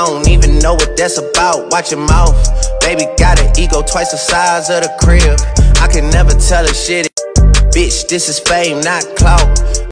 I don't even know what that's about. Watch your mouth. Baby got an ego twice the size of the crib. I can never tell a shit. Bitch, this is fame, not clout.